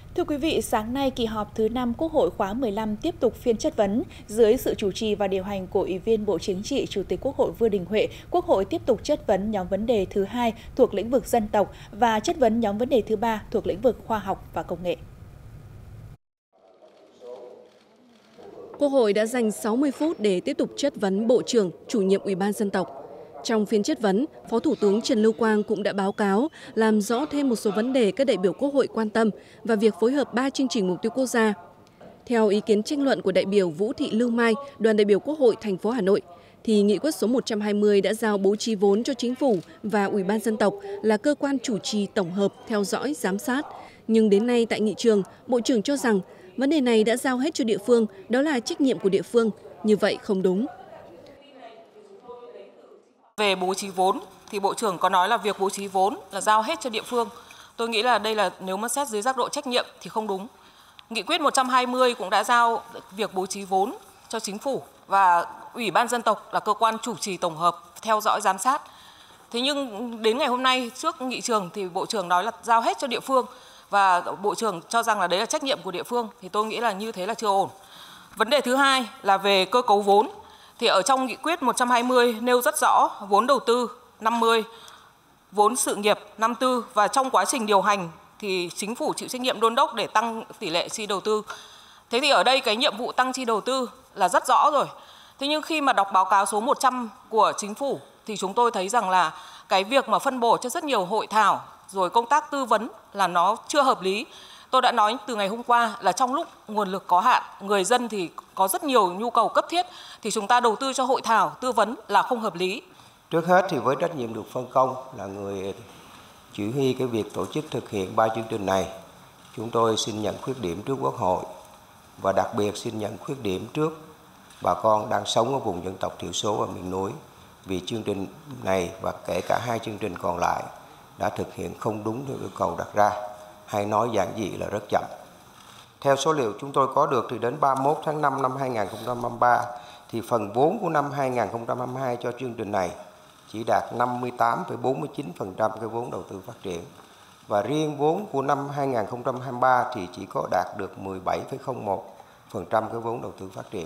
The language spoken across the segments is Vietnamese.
Thưa quý vị, sáng nay kỳ họp thứ 5 Quốc hội khóa 15 tiếp tục phiên chất vấn. Dưới sự chủ trì và điều hành của Ủy viên Bộ Chính trị, Chủ tịch Quốc hội Vương Đình Huệ, Quốc hội tiếp tục chất vấn nhóm vấn đề thứ 2 thuộc lĩnh vực dân tộc và chất vấn nhóm vấn đề thứ 3 thuộc lĩnh vực khoa học và công nghệ. Quốc hội đã dành 60 phút để tiếp tục chất vấn Bộ trưởng, chủ nhiệm Ủy ban Dân tộc. Trong phiên chất vấn, Phó Thủ tướng Trần Lưu Quang cũng đã báo cáo, làm rõ thêm một số vấn đề các đại biểu Quốc hội quan tâm và việc phối hợp 3 chương trình mục tiêu quốc gia. Theo ý kiến tranh luận của đại biểu Vũ Thị Lưu Mai, đoàn đại biểu Quốc hội thành phố Hà Nội, thì nghị quyết số 120 đã giao bố trí vốn cho Chính phủ và Ủy ban Dân tộc là cơ quan chủ trì tổng hợp, theo dõi, giám sát. Nhưng đến nay tại nghị trường, Bộ trưởng cho rằng vấn đề này đã giao hết cho địa phương, đó là trách nhiệm của địa phương. Như vậy không đúng. Về bố trí vốn thì Bộ trưởng có nói là việc bố trí vốn là giao hết cho địa phương. Tôi nghĩ là đây là nếu mà xét dưới giác độ trách nhiệm thì không đúng. Nghị quyết 120 cũng đã giao việc bố trí vốn cho Chính phủ và Ủy ban Dân tộc là cơ quan chủ trì tổng hợp, theo dõi, giám sát. Thế nhưng đến ngày hôm nay trước nghị trường thì Bộ trưởng nói là giao hết cho địa phương và Bộ trưởng cho rằng là đấy là trách nhiệm của địa phương, thì tôi nghĩ là như thế là chưa ổn. Vấn đề thứ hai là về cơ cấu vốn. Thì ở trong nghị quyết 120 nêu rất rõ vốn đầu tư 50, vốn sự nghiệp 54 và trong quá trình điều hành thì Chính phủ chịu trách nhiệm đôn đốc để tăng tỷ lệ chi đầu tư. Thế thì ở đây cái nhiệm vụ tăng chi đầu tư là rất rõ rồi. Thế nhưng khi mà đọc báo cáo số 100 của Chính phủ thì chúng tôi thấy rằng là cái việc mà phân bổ cho rất nhiều hội thảo rồi công tác tư vấn là nó chưa hợp lý. Tôi đã nói từ ngày hôm qua là trong lúc nguồn lực có hạn, người dân thì có rất nhiều nhu cầu cấp thiết, thì chúng ta đầu tư cho hội thảo, tư vấn là không hợp lý. Trước hết thì với trách nhiệm được phân công là người chỉ huy cái việc tổ chức thực hiện 3 chương trình này, chúng tôi xin nhận khuyết điểm trước Quốc hội và đặc biệt xin nhận khuyết điểm trước bà con đang sống ở vùng dân tộc thiểu số và miền núi, vì chương trình này và kể cả 2 chương trình còn lại đã thực hiện không đúng theo yêu cầu đặt ra, hay nói giản dị là rất chậm. Theo số liệu chúng tôi có được thì đến 31 tháng 5 năm 2023 thì phần vốn của năm 2022 cho chương trình này chỉ đạt 58,49% cái vốn đầu tư phát triển. Và riêng vốn của năm 2023 thì chỉ có đạt được 17,01% cái vốn đầu tư phát triển.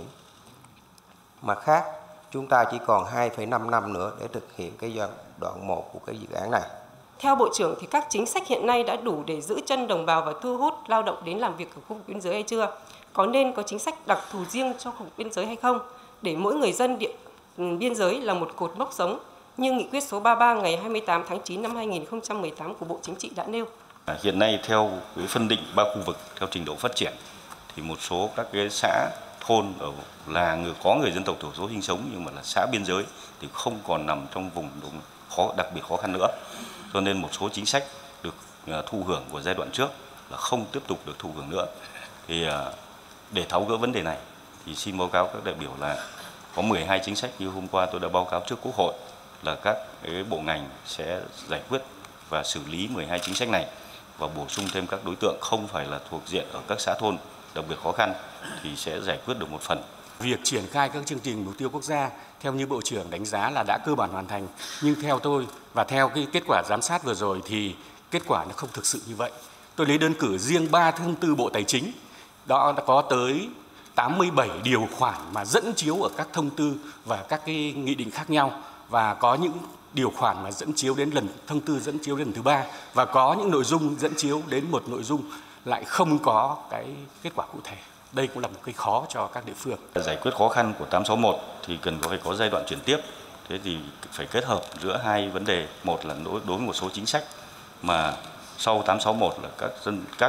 Mặt khác, chúng ta chỉ còn 2,5 năm nữa để thực hiện cái giai đoạn 1 của cái dự án này. Theo Bộ trưởng thì các chính sách hiện nay đã đủ để giữ chân đồng bào và thu hút lao động đến làm việc ở khu vực biên giới hay chưa? Có nên có chính sách đặc thù riêng cho khu vực biên giới hay không? Để mỗi người dân biên giới là một cột mốc sống như nghị quyết số 33 ngày 28 tháng 9 năm 2018 của Bộ Chính trị đã nêu. Hiện nay theo cái phân định 3 khu vực theo trình độ phát triển thì một số các cái xã thôn là có người dân tộc thiểu số sinh sống nhưng mà là xã biên giới thì không còn nằm trong vùng đặc biệt khó khăn nữa. Cho nên một số chính sách được thụ hưởng của giai đoạn trước là không tiếp tục được thụ hưởng nữa. Thì để tháo gỡ vấn đề này thì xin báo cáo các đại biểu là có 12 chính sách như hôm qua tôi đã báo cáo trước Quốc hội là các cái bộ ngành sẽ giải quyết và xử lý 12 chính sách này và bổ sung thêm các đối tượng không phải là thuộc diện ở các xã thôn đặc biệt khó khăn thì sẽ giải quyết được một phần. Việc triển khai các chương trình mục tiêu quốc gia theo như Bộ trưởng đánh giá là đã cơ bản hoàn thành, nhưng theo tôi và theo cái kết quả giám sát vừa rồi thì kết quả nó không thực sự như vậy. Tôi lấy đơn cử riêng 3 thông tư Bộ Tài chính, đó đã có tới 87 điều khoản mà dẫn chiếu ở các thông tư và các cái nghị định khác nhau, và có những điều khoản mà dẫn chiếu đến thông tư dẫn chiếu đến lần thứ 3 và có những nội dung dẫn chiếu đến một nội dung lại không có cái kết quả cụ thể. Đây cũng là một cái khó cho các địa phương. Giải quyết khó khăn của 861 thì phải có giai đoạn chuyển tiếp. Thế thì phải kết hợp giữa hai vấn đề. Một là đối với một số chính sách mà sau 861 là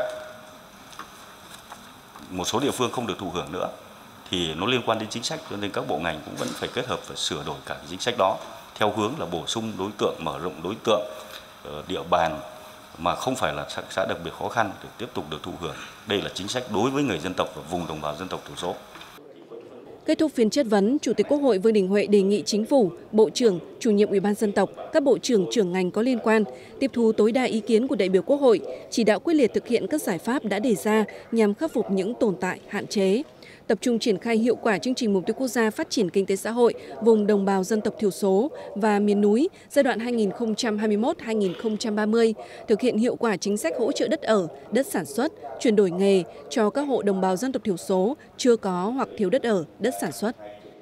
một số địa phương không được thụ hưởng nữa thì nó liên quan đến chính sách, cho nên các bộ ngành cũng vẫn phải kết hợp và sửa đổi cả chính sách đó theo hướng là bổ sung đối tượng, mở rộng đối tượng địa bàn mà không phải là xã đặc biệt khó khăn để tiếp tục được thụ hưởng. Đây là chính sách đối với người dân tộc và vùng đồng bào dân tộc thiểu số. Kết thúc phiên chất vấn, Chủ tịch Quốc hội Vương Đình Huệ đề nghị Chính phủ, Bộ trưởng, Chủ nhiệm Ủy ban Dân tộc, các bộ trưởng trưởng ngành có liên quan tiếp thu tối đa ý kiến của đại biểu Quốc hội, chỉ đạo quyết liệt thực hiện các giải pháp đã đề ra nhằm khắc phục những tồn tại, hạn chế. tập trung triển khai hiệu quả chương trình mục tiêu quốc gia phát triển kinh tế xã hội vùng đồng bào dân tộc thiểu số và miền núi giai đoạn 2021-2030, thực hiện hiệu quả chính sách hỗ trợ đất ở, đất sản xuất, chuyển đổi nghề cho các hộ đồng bào dân tộc thiểu số chưa có hoặc thiếu đất ở, đất sản xuất.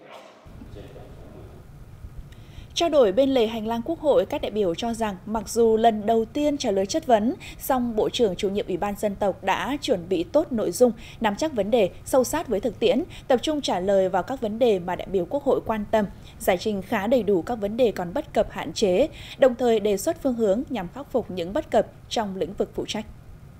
Trao đổi bên lề hành lang Quốc hội, các đại biểu cho rằng mặc dù lần đầu tiên trả lời chất vấn, song Bộ trưởng chủ nhiệm Ủy ban Dân tộc đã chuẩn bị tốt nội dung, nắm chắc vấn đề, sâu sát với thực tiễn, tập trung trả lời vào các vấn đề mà đại biểu Quốc hội quan tâm, giải trình khá đầy đủ các vấn đề còn bất cập hạn chế, đồng thời đề xuất phương hướng nhằm khắc phục những bất cập trong lĩnh vực phụ trách.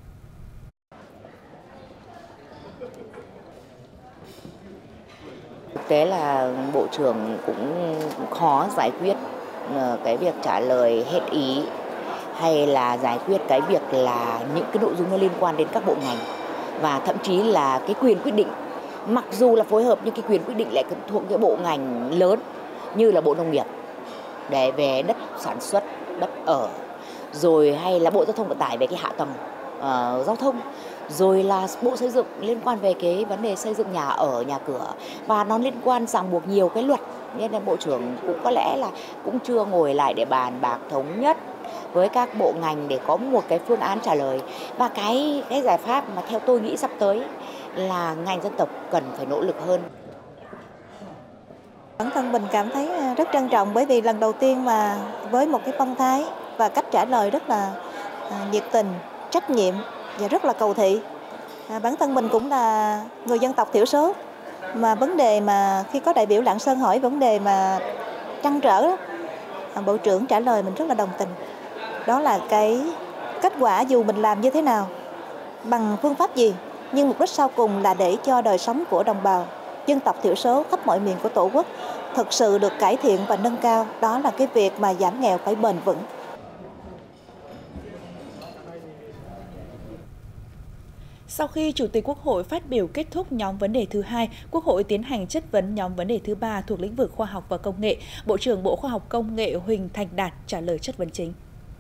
Thực tế là Bộ trưởng cũng khó giải quyết cái việc trả lời hết ý hay là giải quyết cái việc là những cái nội dung nó liên quan đến các bộ ngành và thậm chí là cái quyền quyết định. Mặc dù là phối hợp nhưng cái quyền quyết định lại thuộc cái bộ ngành lớn như là Bộ Nông nghiệp để về đất sản xuất, đất ở, rồi hay là Bộ Giao thông Vận tải về cái hạ tầng giao thông, rồi là Bộ Xây dựng liên quan về cái vấn đề xây dựng nhà ở, nhà cửa, và nó liên quan ràng buộc nhiều cái luật, nên là Bộ trưởng cũng có lẽ là cũng chưa ngồi lại để bàn bạc thống nhất với các bộ ngành để có một cái phương án trả lời. Và cái giải pháp mà theo tôi nghĩ sắp tới là ngành dân tộc cần phải nỗ lực hơn. Bản thân mình cảm thấy rất trân trọng bởi vì lần đầu tiên mà với một cái phong thái và cách trả lời rất là nhiệt tình, trách nhiệm và rất là cầu thị. Bản thân mình cũng là người dân tộc thiểu số, mà vấn đề mà khi có đại biểu Lạng Sơn hỏi vấn đề mà trăn trở đó, Bộ trưởng trả lời mình rất là đồng tình. Đó là cái kết quả dù mình làm như thế nào, bằng phương pháp gì, nhưng mục đích sau cùng là để cho đời sống của đồng bào dân tộc thiểu số khắp mọi miền của Tổ quốc thực sự được cải thiện và nâng cao. Đó là cái việc mà giảm nghèo phải bền vững. Sau khi Chủ tịch Quốc hội phát biểu kết thúc nhóm vấn đề thứ 2, Quốc hội tiến hành chất vấn nhóm vấn đề thứ 3 thuộc lĩnh vực khoa học và công nghệ. Bộ trưởng Bộ Khoa học Công nghệ Huỳnh Thành Đạt trả lời chất vấn chính.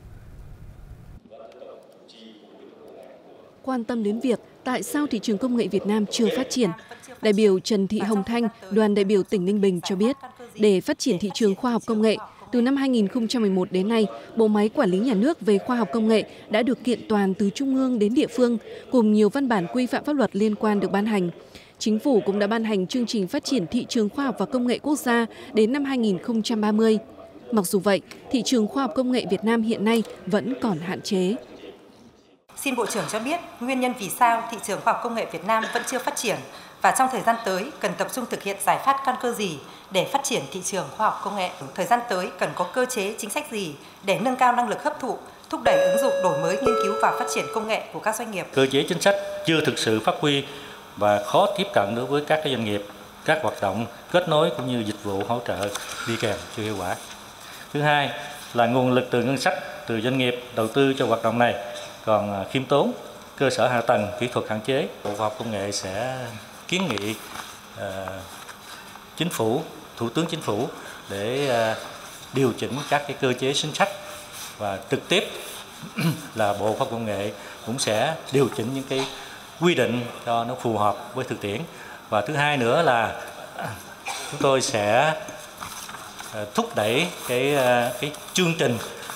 Quan tâm đến việc tại sao thị trường công nghệ Việt Nam chưa phát triển, đại biểu Trần Thị Hồng Thanh, đoàn đại biểu tỉnh Ninh Bình cho biết, để phát triển thị trường khoa học công nghệ, từ năm 2011 đến nay, Bộ máy Quản lý Nhà nước về khoa học công nghệ đã được kiện toàn từ trung ương đến địa phương, cùng nhiều văn bản quy phạm pháp luật liên quan được ban hành. Chính phủ cũng đã ban hành chương trình phát triển thị trường khoa học và công nghệ quốc gia đến năm 2030. Mặc dù vậy, thị trường khoa học công nghệ Việt Nam hiện nay vẫn còn hạn chế. Xin Bộ trưởng cho biết nguyên nhân vì sao thị trường khoa học công nghệ Việt Nam vẫn chưa phát triển và trong thời gian tới cần tập trung thực hiện giải pháp căn cơ gì để phát triển thị trường khoa học công nghệ. Thời gian tới cần có cơ chế chính sách gì để nâng cao năng lực hấp thụ, thúc đẩy ứng dụng đổi mới nghiên cứu và phát triển công nghệ của các doanh nghiệp. Cơ chế chính sách chưa thực sự phát huy và khó tiếp cận đối với các doanh nghiệp, các hoạt động kết nối cũng như dịch vụ hỗ trợ đi kèm chưa hiệu quả. Thứ hai là nguồn lực từ ngân sách, từ doanh nghiệp đầu tư cho hoạt động này còn khiêm tốn, cơ sở hạ tầng, kỹ thuật hạn chế. Bộ Khoa học Công nghệ sẽ kiến nghị Chính phủ, Thủ tướng Chính phủ để điều chỉnh các cái cơ chế chính sách, và trực tiếp là Bộ Khoa học Công nghệ cũng sẽ điều chỉnh những cái quy định cho nó phù hợp với thực tiễn. Và thứ hai nữa là chúng tôi sẽ thúc đẩy cái chương trình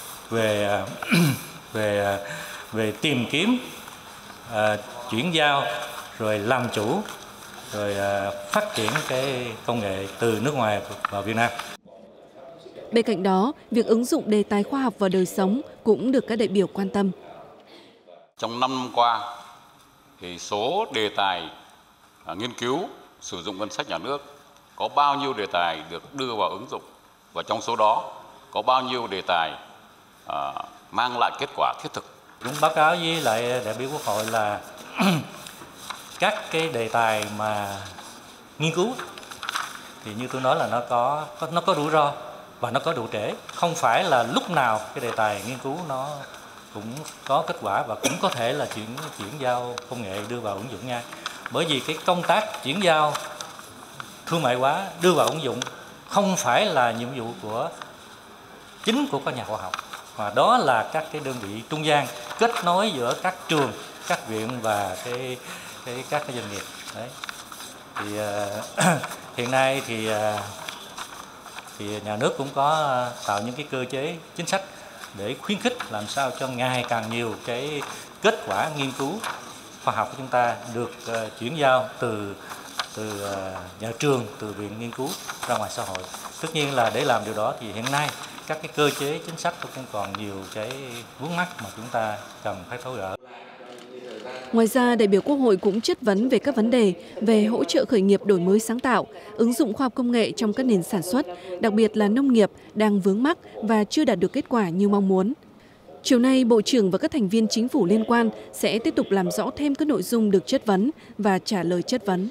về tìm kiếm, chuyển giao, rồi làm chủ, rồi phát triển cái công nghệ từ nước ngoài vào Việt Nam. Bên cạnh đó, việc ứng dụng đề tài khoa học vào đời sống cũng được các đại biểu quan tâm. Trong 5 năm qua, thì số đề tài nghiên cứu sử dụng ngân sách nhà nước có bao nhiêu đề tài được đưa vào ứng dụng, và trong số đó có bao nhiêu đề tài mang lại kết quả thiết thực. Cũng báo cáo với lại đại biểu Quốc hội là các cái đề tài mà nghiên cứu thì như tôi nói là nó có rủi ro và nó có độ trễ. Không phải là lúc nào cái đề tài nghiên cứu nó cũng có kết quả và cũng có thể là chuyển giao công nghệ đưa vào ứng dụng ngay. Bởi vì cái công tác chuyển giao thương mại hóa đưa vào ứng dụng không phải là nhiệm vụ chính của các nhà khoa học, mà đó là các cái đơn vị trung gian kết nối giữa các trường, các viện và các cái doanh nghiệp. Đấy. Thì hiện nay thì nhà nước cũng có tạo những cái cơ chế chính sách để khuyến khích làm sao cho ngày càng nhiều cái kết quả nghiên cứu khoa học của chúng ta được chuyển giao từ nhà trường, từ viện nghiên cứu ra ngoài xã hội. Tất nhiên là để làm điều đó thì hiện nay các cái cơ chế chính sách cũng còn nhiều cái vướng mắc mà chúng ta cần phải tháo gỡ. Ngoài ra, đại biểu Quốc hội cũng chất vấn về các vấn đề về hỗ trợ khởi nghiệp đổi mới sáng tạo, ứng dụng khoa học công nghệ trong các nền sản xuất, đặc biệt là nông nghiệp đang vướng mắc và chưa đạt được kết quả như mong muốn. Chiều nay, Bộ trưởng và các thành viên chính phủ liên quan sẽ tiếp tục làm rõ thêm các nội dung được chất vấn và trả lời chất vấn.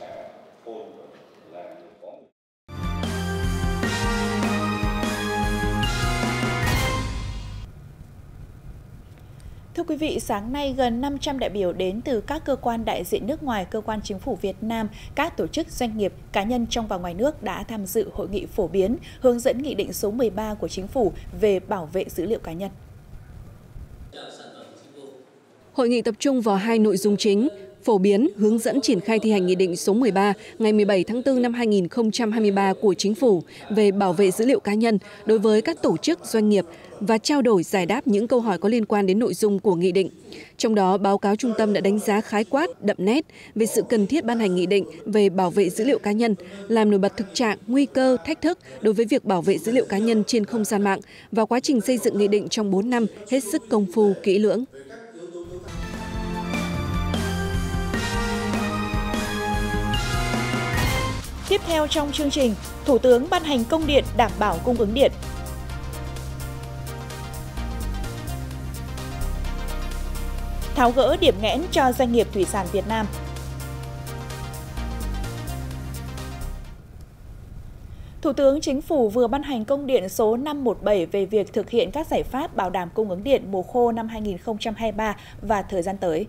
Thưa quý vị, sáng nay gần 500 đại biểu đến từ các cơ quan đại diện nước ngoài, cơ quan chính phủ Việt Nam, các tổ chức doanh nghiệp, cá nhân trong và ngoài nước đã tham dự hội nghị phổ biến, hướng dẫn Nghị định số 13 của Chính phủ về bảo vệ dữ liệu cá nhân. Hội nghị tập trung vào hai nội dung chính: phổ biến, hướng dẫn triển khai thi hành Nghị định số 13 ngày 17 tháng 4 năm 2023 của Chính phủ về bảo vệ dữ liệu cá nhân đối với các tổ chức, doanh nghiệp và trao đổi giải đáp những câu hỏi có liên quan đến nội dung của nghị định. Trong đó, báo cáo trung tâm đã đánh giá khái quát, đậm nét về sự cần thiết ban hành nghị định về bảo vệ dữ liệu cá nhân, làm nổi bật thực trạng, nguy cơ, thách thức đối với việc bảo vệ dữ liệu cá nhân trên không gian mạng và quá trình xây dựng nghị định trong 4 năm hết sức công phu, kỹ lưỡng. Tiếp theo trong chương trình, Thủ tướng ban hành công điện đảm bảo cung ứng điện. Tháo gỡ điểm nghẽn cho doanh nghiệp thủy sản Việt Nam. Thủ tướng Chính phủ vừa ban hành công điện số 517 về việc thực hiện các giải pháp bảo đảm cung ứng điện mùa khô năm 2023 và thời gian tới.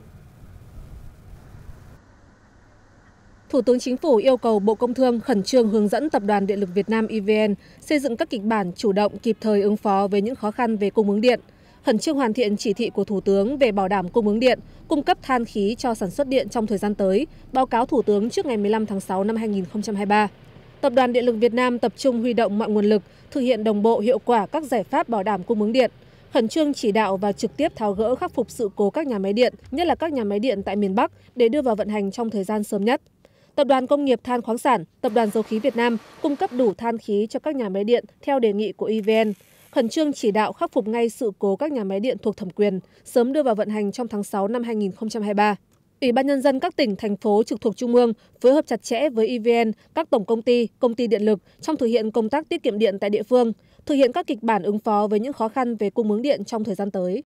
Thủ tướng Chính phủ yêu cầu Bộ Công Thương khẩn trương hướng dẫn Tập đoàn Điện lực Việt Nam EVN xây dựng các kịch bản chủ động kịp thời ứng phó với những khó khăn về cung ứng điện, khẩn trương hoàn thiện chỉ thị của Thủ tướng về bảo đảm cung ứng điện, cung cấp than khí cho sản xuất điện trong thời gian tới, báo cáo Thủ tướng trước ngày 15 tháng 6 năm 2023. Tập đoàn Điện lực Việt Nam tập trung huy động mọi nguồn lực, thực hiện đồng bộ hiệu quả các giải pháp bảo đảm cung ứng điện, khẩn trương chỉ đạo và trực tiếp tháo gỡ khắc phục sự cố các nhà máy điện, nhất là các nhà máy điện tại miền Bắc để đưa vào vận hành trong thời gian sớm nhất. Tập đoàn Công nghiệp Than khoáng sản, Tập đoàn Dầu khí Việt Nam cung cấp đủ than khí cho các nhà máy điện theo đề nghị của EVN, khẩn trương chỉ đạo khắc phục ngay sự cố các nhà máy điện thuộc thẩm quyền, sớm đưa vào vận hành trong tháng 6 năm 2023. Ủy ban Nhân dân các tỉnh, thành phố trực thuộc Trung ương phối hợp chặt chẽ với EVN, các tổng công ty điện lực trong thực hiện công tác tiết kiệm điện tại địa phương, thực hiện các kịch bản ứng phó với những khó khăn về cung ứng điện trong thời gian tới.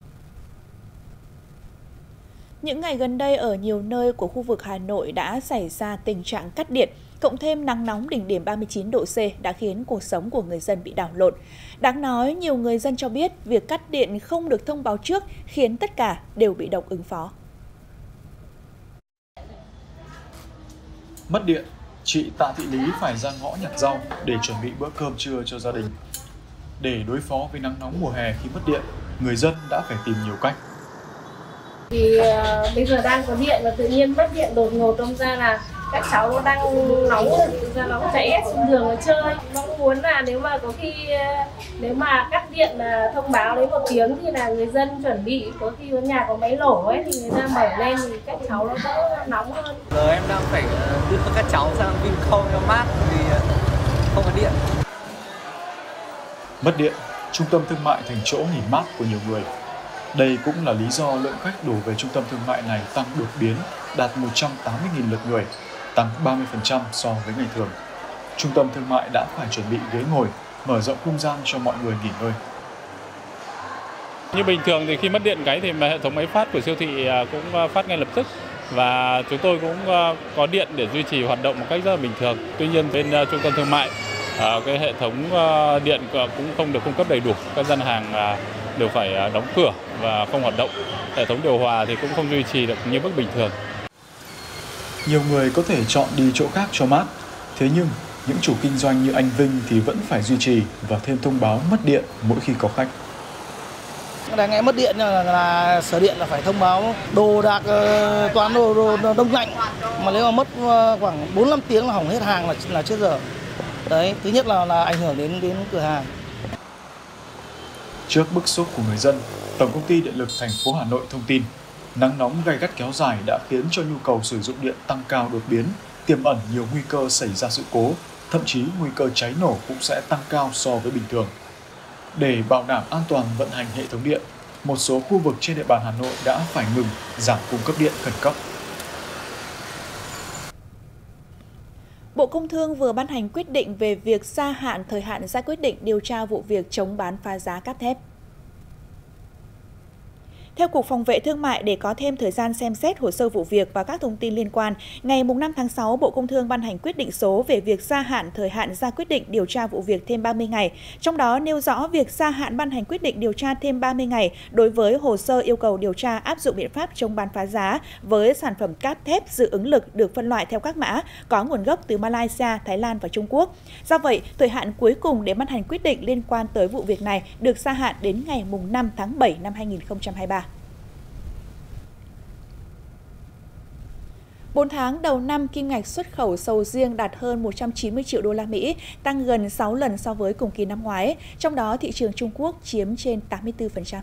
Những ngày gần đây ở nhiều nơi của khu vực Hà Nội đã xảy ra tình trạng cắt điện, cộng thêm nắng nóng đỉnh điểm 39 độ C đã khiến cuộc sống của người dân bị đảo lộn. Đáng nói, nhiều người dân cho biết việc cắt điện không được thông báo trước khiến tất cả đều bị động ứng phó. Mất điện, chị Tạ Thị Lý phải ra ngõ nhặt rau để chuẩn bị bữa cơm trưa cho gia đình. Để đối phó với nắng nóng mùa hè khi mất điện, người dân đã phải tìm nhiều cách. Thì bây giờ đang có điện và tự nhiên mất điện đột ngột, đâm ra là các cháu nó đang nóng, thực ra nó chạy xuống đường nó chơi. Mong muốn là nếu mà cắt điện là thông báo đến 1 tiếng thì là người dân chuẩn bị, có khi nhà có máy nổ ấy thì người ta mở lên thì các cháu nó đỡ nóng hơn. Giờ em đang phải đưa các cháu sang Vincom cho mát vì không có điện. Mất điện, trung tâm thương mại thành chỗ nghỉ mát của nhiều người. Đây cũng là lý do lượng khách đổ về trung tâm thương mại này tăng đột biến, đạt 180.000 lượt người, tăng 30% so với ngày thường. Trung tâm thương mại đã phải chuẩn bị ghế ngồi, mở rộng không gian cho mọi người nghỉ ngơi. Như bình thường thì khi mất điện cái thì hệ thống máy phát của siêu thị cũng phát ngay lập tức và chúng tôi cũng có điện để duy trì hoạt động một cách rất là bình thường. Tuy nhiên bên trung tâm thương mại cái hệ thống điện cũng không được cung cấp đầy đủ, các gian hàng đều phải đóng cửa và không hoạt động. Hệ thống điều hòa thì cũng không duy trì được như mức bình thường. Nhiều người có thể chọn đi chỗ khác cho mát, thế nhưng những chủ kinh doanh như anh Vinh thì vẫn phải duy trì và thêm thông báo mất điện mỗi khi có khách. Đang nghe mất điện là Sở Điện là phải thông báo đồ đạc, toàn đồ đông lạnh Mà nếu mà mất khoảng 4-5 tiếng là hỏng hết hàng là chết dở. Đấy, thứ nhất là ảnh hưởng đến cửa hàng. Trước bức xúc của người dân, Tổng công ty Điện lực thành phố Hà Nội thông tin, nắng nóng gay gắt kéo dài đã khiến cho nhu cầu sử dụng điện tăng cao đột biến, tiềm ẩn nhiều nguy cơ xảy ra sự cố, thậm chí nguy cơ cháy nổ cũng sẽ tăng cao so với bình thường. Để bảo đảm an toàn vận hành hệ thống điện, một số khu vực trên địa bàn Hà Nội đã phải ngừng, giảm cung cấp điện khẩn cấp. Bộ Công Thương vừa ban hành quyết định về việc gia hạn thời hạn ra quyết định điều tra vụ việc chống bán phá giá cáp thép. Theo Cục Phòng vệ Thương mại, để có thêm thời gian xem xét hồ sơ vụ việc và các thông tin liên quan, ngày 5 tháng 6, Bộ Công Thương ban hành quyết định số về việc gia hạn thời hạn ra quyết định điều tra vụ việc thêm 30 ngày. Trong đó nêu rõ việc gia hạn ban hành quyết định điều tra thêm 30 ngày đối với hồ sơ yêu cầu điều tra áp dụng biện pháp chống bán phá giá với sản phẩm cáp thép dự ứng lực được phân loại theo các mã có nguồn gốc từ Malaysia, Thái Lan và Trung Quốc. Do vậy, thời hạn cuối cùng để ban hành quyết định liên quan tới vụ việc này được gia hạn đến ngày 5 tháng 7 năm 2023. 4 tháng đầu năm, kim ngạch xuất khẩu sầu riêng đạt hơn 190 triệu đô la Mỹ, tăng gần 6 lần so với cùng kỳ năm ngoái, trong đó thị trường Trung Quốc chiếm trên 84%.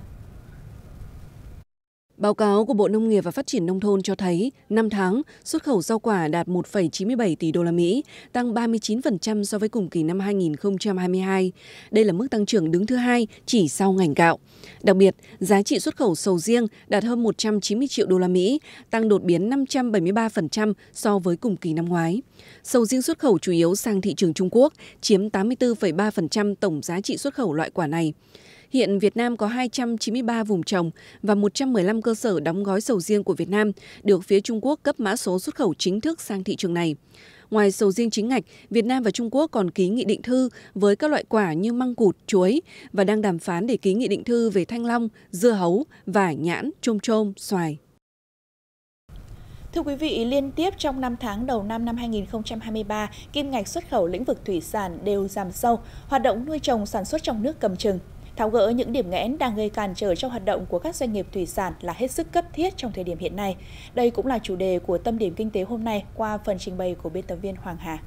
Báo cáo của Bộ Nông nghiệp và Phát triển Nông thôn cho thấy, 5 tháng, xuất khẩu rau quả đạt 1,97 tỷ đô la Mỹ, tăng 39% so với cùng kỳ năm 2022. Đây là mức tăng trưởng đứng thứ hai chỉ sau ngành gạo. Đặc biệt, giá trị xuất khẩu sầu riêng đạt hơn 190 triệu đô la Mỹ, tăng đột biến 573% so với cùng kỳ năm ngoái. Sầu riêng xuất khẩu chủ yếu sang thị trường Trung Quốc, chiếm 84,3% tổng giá trị xuất khẩu loại quả này. Hiện Việt Nam có 293 vùng trồng và 115 cơ sở đóng gói sầu riêng của Việt Nam được phía Trung Quốc cấp mã số xuất khẩu chính thức sang thị trường này. Ngoài sầu riêng chính ngạch, Việt Nam và Trung Quốc còn ký nghị định thư với các loại quả như măng cụt, chuối và đang đàm phán để ký nghị định thư về thanh long, dưa hấu, vải, nhãn, chôm chôm, xoài. Thưa quý vị, liên tiếp trong 5 tháng đầu năm 2023, kim ngạch xuất khẩu lĩnh vực thủy sản đều giảm sâu, hoạt động nuôi trồng sản xuất trong nước cầm chừng. Tháo gỡ những điểm nghẽn đang gây cản trở cho hoạt động của các doanh nghiệp thủy sản là hết sức cấp thiết trong thời điểm hiện nay. Đây cũng là chủ đề của Tâm điểm Kinh tế hôm nay qua phần trình bày của biên tập viên Hoàng Hà.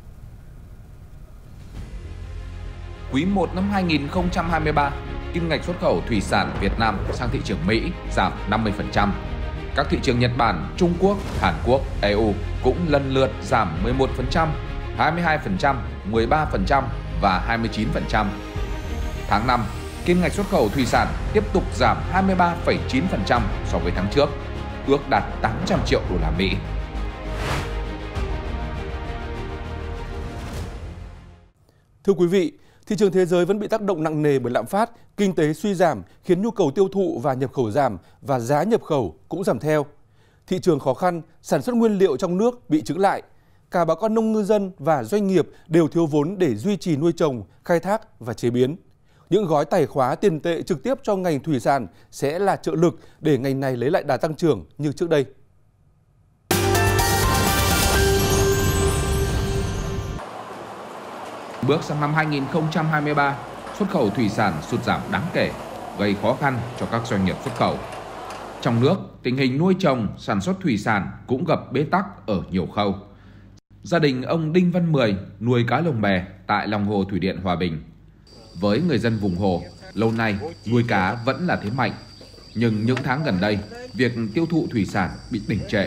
Quý 1 năm 2023, kim ngạch xuất khẩu thủy sản Việt Nam sang thị trường Mỹ giảm 50%. Các thị trường Nhật Bản, Trung Quốc, Hàn Quốc, EU cũng lần lượt giảm 11%, 22%, 13% và 29%. Tháng 5, kim ngạch xuất khẩu thủy sản tiếp tục giảm 23,9% so với tháng trước, ước đạt 800 triệu đô la Mỹ. Thưa quý vị, thị trường thế giới vẫn bị tác động nặng nề bởi lạm phát, kinh tế suy giảm khiến nhu cầu tiêu thụ và nhập khẩu giảm và giá nhập khẩu cũng giảm theo. Thị trường khó khăn, sản xuất nguyên liệu trong nước bị chững lại. Cả bà con nông ngư dân và doanh nghiệp đều thiếu vốn để duy trì nuôi trồng, khai thác và chế biến. Những gói tài khóa tiền tệ trực tiếp cho ngành thủy sản sẽ là trợ lực để ngành này lấy lại đà tăng trưởng như trước đây. Bước sang năm 2023, xuất khẩu thủy sản sụt giảm đáng kể, gây khó khăn cho các doanh nghiệp xuất khẩu. Trong nước, tình hình nuôi trồng, sản xuất thủy sản cũng gặp bế tắc ở nhiều khâu. Gia đình ông Đinh Văn Mười nuôi cá lồng bè tại lòng hồ thủy điện Hòa Bình. Với người dân vùng hồ, lâu nay nuôi cá vẫn là thế mạnh. Nhưng những tháng gần đây, việc tiêu thụ thủy sản bị đình trệ.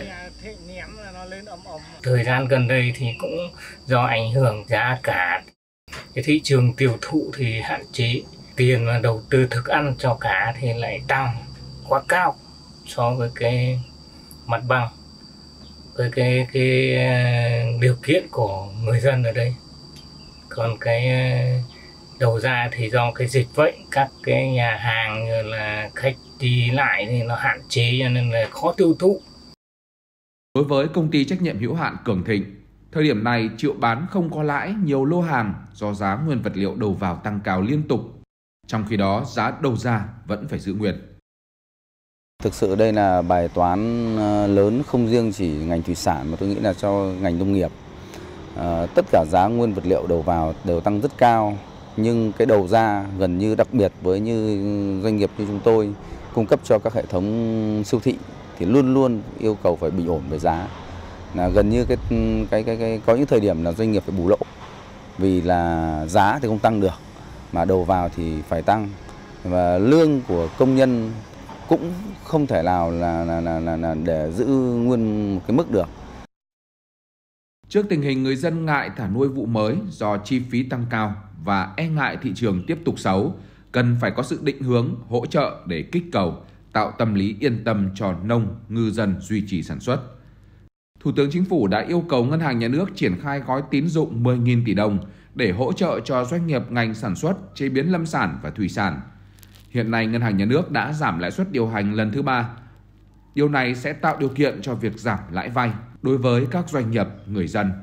Thời gian gần đây thì cũng do ảnh hưởng giá cả, cái thị trường tiêu thụ thì hạn chế. Tiền mà đầu tư thức ăn cho cá thì lại tăng quá cao so với cái mặt bằng, với cái điều kiện của người dân ở đây. Còn cái đầu ra thì do cái dịch bệnh, các cái nhà hàng như là khách đi lại thì nó hạn chế cho nên là khó tiêu thụ. Đối với công ty trách nhiệm hữu hạn Cường Thịnh, thời điểm này chịu bán không có lãi nhiều lô hàng do giá nguyên vật liệu đầu vào tăng cao liên tục. Trong khi đó, giá đầu ra vẫn phải giữ nguyên. Thực sự đây là bài toán lớn không riêng chỉ ngành thủy sản mà tôi nghĩ là cho ngành nông nghiệp. Tất cả giá nguyên vật liệu đầu vào đều tăng rất cao, nhưng cái đầu ra gần như đặc biệt với như doanh nghiệp như chúng tôi cung cấp cho các hệ thống siêu thị thì luôn luôn yêu cầu phải bình ổn về giá. là gần như có những thời điểm là doanh nghiệp phải bù lỗ vì là giá thì không tăng được mà đầu vào thì phải tăng, và lương của công nhân cũng không thể nào là để giữ nguyên một cái mức được. Trước tình hình người dân ngại thả nuôi vụ mới do chi phí tăng cao và e ngại thị trường tiếp tục xấu, cần phải có sự định hướng, hỗ trợ để kích cầu, tạo tâm lý yên tâm cho nông, ngư dân duy trì sản xuất. Thủ tướng Chính phủ đã yêu cầu Ngân hàng Nhà nước triển khai gói tín dụng 10.000 tỷ đồng để hỗ trợ cho doanh nghiệp ngành sản xuất, chế biến lâm sản và thủy sản. Hiện nay, Ngân hàng Nhà nước đã giảm lãi suất điều hành lần thứ 3. Điều này sẽ tạo điều kiện cho việc giảm lãi vay đối với các doanh nghiệp, người dân.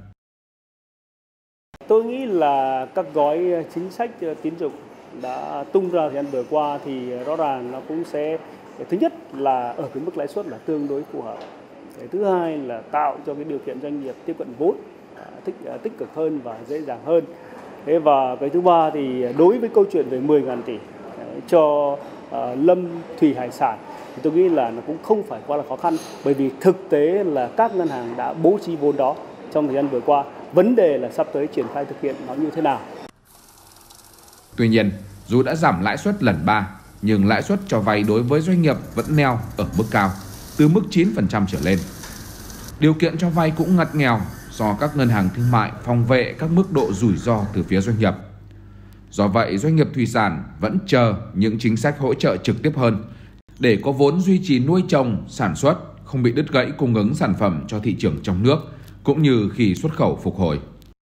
Tôi nghĩ là các gói chính sách tín dụng đã tung ra thời gian vừa qua thì rõ ràng nó cũng sẽ, thứ nhất là ở cái mức lãi suất là tương đối phù hợp. Thứ hai là tạo cho cái điều kiện doanh nghiệp tiếp cận vốn tích cực hơn và dễ dàng hơn. Và cái thứ ba thì đối với câu chuyện về 10.000 tỷ cho lâm thủy hải sản thì tôi nghĩ là nó cũng không phải quá là khó khăn, bởi vì thực tế là các ngân hàng đã bố trí vốn đó trong thời gian vừa qua. Vấn đề là sắp tới triển khai thực hiện nó như thế nào. Tuy nhiên, dù đã giảm lãi suất lần 3, nhưng lãi suất cho vay đối với doanh nghiệp vẫn neo ở mức cao, từ mức 9% trở lên. Điều kiện cho vay cũng ngặt nghèo do các ngân hàng thương mại phòng vệ các mức độ rủi ro từ phía doanh nghiệp. Do vậy, doanh nghiệp thủy sản vẫn chờ những chính sách hỗ trợ trực tiếp hơn để có vốn duy trì nuôi trồng, sản xuất, không bị đứt gãy cung ứng sản phẩm cho thị trường trong nước, cũng như khi xuất khẩu phục hồi.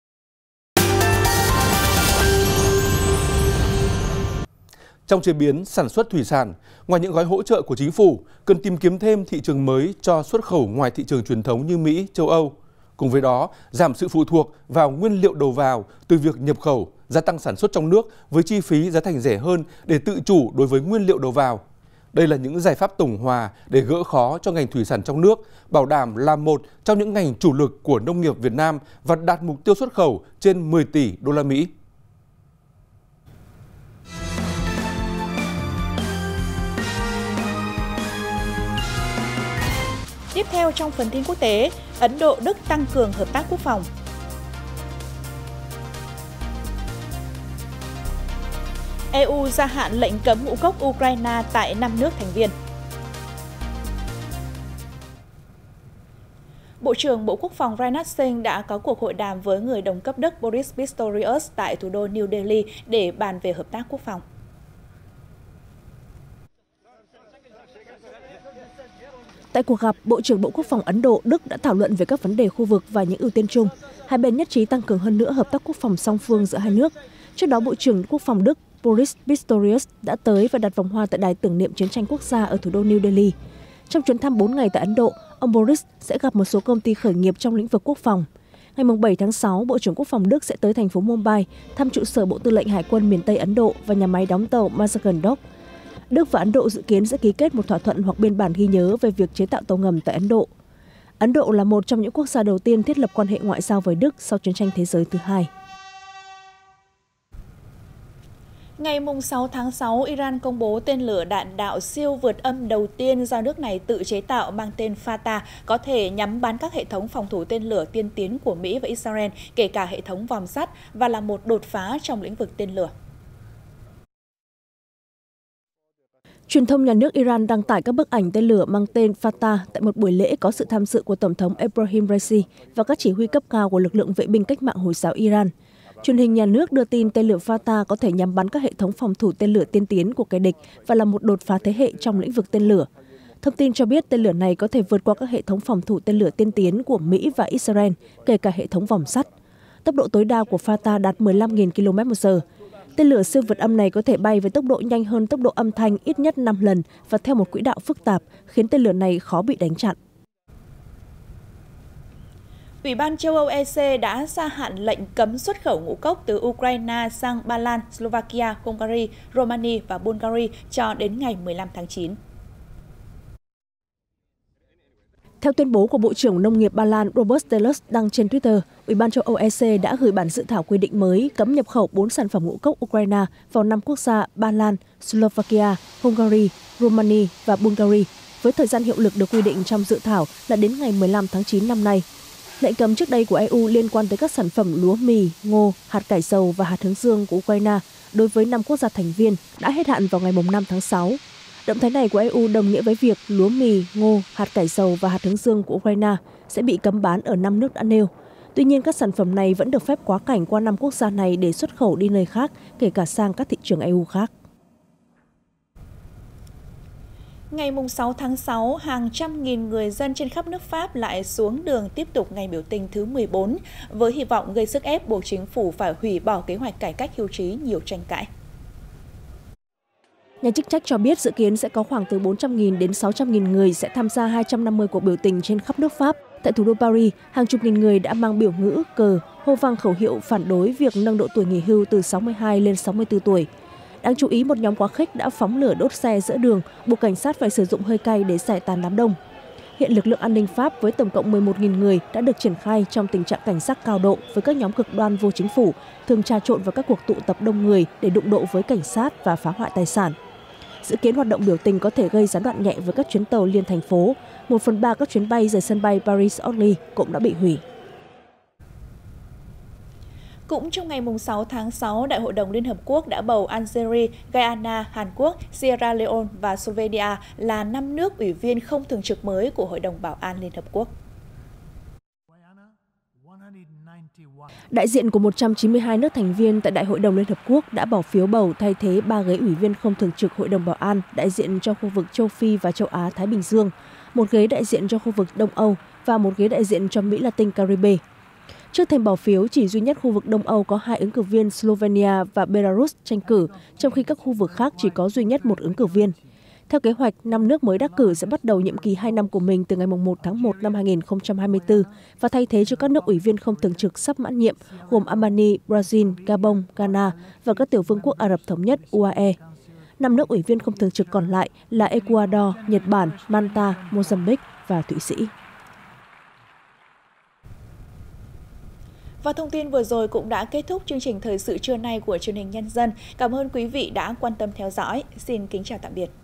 Trong chế biến, sản xuất thủy sản, ngoài những gói hỗ trợ của chính phủ, cần tìm kiếm thêm thị trường mới cho xuất khẩu ngoài thị trường truyền thống như Mỹ, châu Âu. Cùng với đó, giảm sự phụ thuộc vào nguyên liệu đầu vào từ việc nhập khẩu, gia tăng sản xuất trong nước với chi phí giá thành rẻ hơn để tự chủ đối với nguyên liệu đầu vào. Đây là những giải pháp tổng hòa để gỡ khó cho ngành thủy sản trong nước, bảo đảm là một trong những ngành chủ lực của nông nghiệp Việt Nam và đạt mục tiêu xuất khẩu trên 10 tỷ đô la Mỹ. Tiếp theo trong phần tin quốc tế, Ấn Độ Đức tăng cường hợp tác quốc phòng. EU gia hạn lệnh cấm ngũ cốc Ukraine tại 5 nước thành viên. Bộ trưởng Bộ Quốc phòng Rajnath Singh đã có cuộc hội đàm với người đồng cấp Đức Boris Pistorius tại thủ đô New Delhi để bàn về hợp tác quốc phòng. Tại cuộc gặp, Bộ trưởng Bộ Quốc phòng Ấn Độ, Đức đã thảo luận về các vấn đề khu vực và những ưu tiên chung. Hai bên nhất trí tăng cường hơn nữa hợp tác quốc phòng song phương giữa hai nước. Trước đó, Bộ trưởng Quốc phòng Đức Boris Pistorius đã tới và đặt vòng hoa tại đài tưởng niệm chiến tranh quốc gia ở thủ đô New Delhi. Trong chuyến thăm 4 ngày tại Ấn Độ, ông Boris sẽ gặp một số công ty khởi nghiệp trong lĩnh vực quốc phòng. Ngày 7 tháng 6, Bộ trưởng Quốc phòng Đức sẽ tới thành phố Mumbai thăm trụ sở Bộ Tư lệnh Hải quân miền Tây Ấn Độ và nhà máy đóng tàu Mazagan Dock. Đức và Ấn Độ dự kiến sẽ ký kết một thỏa thuận hoặc biên bản ghi nhớ về việc chế tạo tàu ngầm tại Ấn Độ. Ấn Độ là một trong những quốc gia đầu tiên thiết lập quan hệ ngoại giao với Đức sau chiến tranh thế giới thứ hai. Ngày 6 tháng 6, Iran công bố tên lửa đạn đạo siêu vượt âm đầu tiên do nước này tự chế tạo mang tên Fatah, có thể nhắm bắn các hệ thống phòng thủ tên lửa tiên tiến của Mỹ và Israel, kể cả hệ thống vòm sắt, và là một đột phá trong lĩnh vực tên lửa. Truyền thông nhà nước Iran đăng tải các bức ảnh tên lửa mang tên Fatah tại một buổi lễ có sự tham dự của Tổng thống Ebrahim Raisi và các chỉ huy cấp cao của lực lượng vệ binh cách mạng Hồi giáo Iran. Truyền hình nhà nước đưa tin tên lửa Fatah có thể nhắm bắn các hệ thống phòng thủ tên lửa tiên tiến của kẻ địch và là một đột phá thế hệ trong lĩnh vực tên lửa. Thông tin cho biết tên lửa này có thể vượt qua các hệ thống phòng thủ tên lửa tiên tiến của Mỹ và Israel, kể cả hệ thống vòm sắt. Tốc độ tối đa của Fatah đạt 15.000 km/h. Tên lửa siêu vượt âm này có thể bay với tốc độ nhanh hơn tốc độ âm thanh ít nhất 5 lần và theo một quỹ đạo phức tạp, khiến tên lửa này khó bị đánh chặn. Ủy ban châu Âu EC đã gia hạn lệnh cấm xuất khẩu ngũ cốc từ Ukraine sang Ba Lan, Slovakia, Hungary, Romania và Bulgaria cho đến ngày 15 tháng 9. Theo tuyên bố của Bộ trưởng Nông nghiệp Ba Lan Robert Telus đăng trên Twitter, Ủy ban châu Âu EC đã gửi bản dự thảo quy định mới cấm nhập khẩu 4 sản phẩm ngũ cốc Ukraine vào 5 quốc gia Ba Lan, Slovakia, Hungary, Romania và Bulgaria, với thời gian hiệu lực được quy định trong dự thảo là đến ngày 15 tháng 9 năm nay. Lệnh cấm trước đây của EU liên quan tới các sản phẩm lúa mì, ngô, hạt cải dầu và hạt hướng dương của Ukraine đối với 5 quốc gia thành viên đã hết hạn vào ngày 5 tháng 6. Động thái này của EU đồng nghĩa với việc lúa mì, ngô, hạt cải dầu và hạt hướng dương của Ukraine sẽ bị cấm bán ở 5 nước đã nêu. Tuy nhiên, các sản phẩm này vẫn được phép quá cảnh qua 5 quốc gia này để xuất khẩu đi nơi khác, kể cả sang các thị trường EU khác. Ngày 6 tháng 6, hàng trăm nghìn người dân trên khắp nước Pháp lại xuống đường tiếp tục ngày biểu tình thứ 14 với hy vọng gây sức ép buộc chính phủ phải hủy bỏ kế hoạch cải cách hưu trí nhiều tranh cãi. Nhà chức trách cho biết dự kiến sẽ có khoảng từ 400.000 đến 600.000 người sẽ tham gia 250 cuộc biểu tình trên khắp nước Pháp. Tại thủ đô Paris, hàng chục nghìn người đã mang biểu ngữ, cờ, hô vang khẩu hiệu phản đối việc nâng độ tuổi nghỉ hưu từ 62 lên 64 tuổi. Đáng chú ý, một nhóm quá khích đã phóng lửa đốt xe giữa đường, buộc cảnh sát phải sử dụng hơi cay để giải tán đám đông. Hiện lực lượng an ninh Pháp với tổng cộng 11.000 người đã được triển khai trong tình trạng cảnh giác cao độ với các nhóm cực đoan vô chính phủ, thường trà trộn vào các cuộc tụ tập đông người để đụng độ với cảnh sát và phá hoại tài sản. Dự kiến hoạt động biểu tình có thể gây gián đoạn nhẹ với các chuyến tàu liên thành phố. 1/3 các chuyến bay rời sân bay Paris-Orly cũng đã bị hủy. Cũng trong ngày 6 tháng 6, Đại hội đồng Liên Hợp Quốc đã bầu Algeria, Guyana, Hàn Quốc, Sierra Leone và Slovenia là 5 nước ủy viên không thường trực mới của Hội đồng Bảo an Liên Hợp Quốc. Đại diện của 192 nước thành viên tại Đại hội đồng Liên Hợp Quốc đã bỏ phiếu bầu thay thế 3 ghế ủy viên không thường trực Hội đồng Bảo an đại diện cho khu vực châu Phi và châu Á-Thái Bình Dương, 1 ghế đại diện cho khu vực Đông Âu và 1 ghế đại diện cho Mỹ Latin Caribe. Trước thềm bỏ phiếu, chỉ duy nhất khu vực Đông Âu có 2 ứng cử viên Slovenia và Belarus tranh cử, trong khi các khu vực khác chỉ có duy nhất 1 ứng cử viên. Theo kế hoạch, 5 nước mới đắc cử sẽ bắt đầu nhiệm kỳ 2 năm của mình từ ngày 1 tháng 1 năm 2024 và thay thế cho các nước ủy viên không thường trực sắp mãn nhiệm gồm Albania, Brazil, Gabon, Ghana và các tiểu vương quốc Ả Rập Thống Nhất UAE. 5 nước ủy viên không thường trực còn lại là Ecuador, Nhật Bản, Malta, Mozambique và Thụy Sĩ. Và thông tin vừa rồi cũng đã kết thúc chương trình thời sự trưa nay của truyền hình Nhân dân. Cảm ơn quý vị đã quan tâm theo dõi. Xin kính chào tạm biệt.